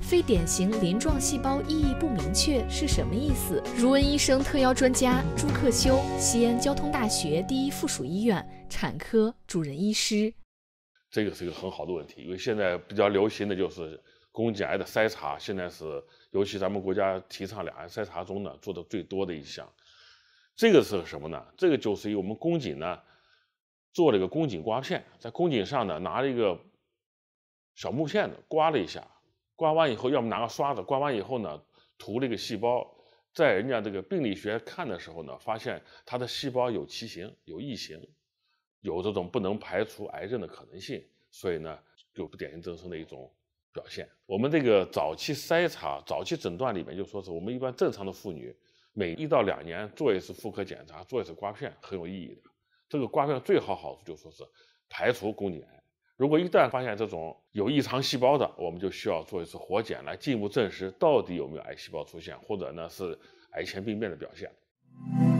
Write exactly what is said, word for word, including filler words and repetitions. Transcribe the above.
非典型鳞状细胞意义不明确是什么意思？如恩医生特邀专家朱克修，西安交通大学第一附属医院产科主任医师。 这个是一个很好的问题，因为现在比较流行的就是宫颈癌的筛查，现在是尤其咱们国家提倡两癌筛查中呢做的最多的一项。这个是什么呢？这个就是以我们宫颈呢做了一个宫颈刮片，在宫颈上呢拿了一个小木片子刮了一下，刮完以后，要么拿个刷子，刮完以后呢涂了一个细胞，在人家这个病理学看的时候呢，发现它的细胞有畸形、有异形，有这种不能排除癌症的可能性，所以呢有不典型增生的一种表现。我们这个早期筛查、早期诊断里面就说是我们一般正常的妇女每一到两年做一次妇科检查，做一次刮片很有意义的。这个刮片最好好处就说是排除宫颈癌。如果一旦发现这种有异常细胞的，我们就需要做一次活检来进一步证实到底有没有癌细胞出现，或者呢是癌前病变的表现。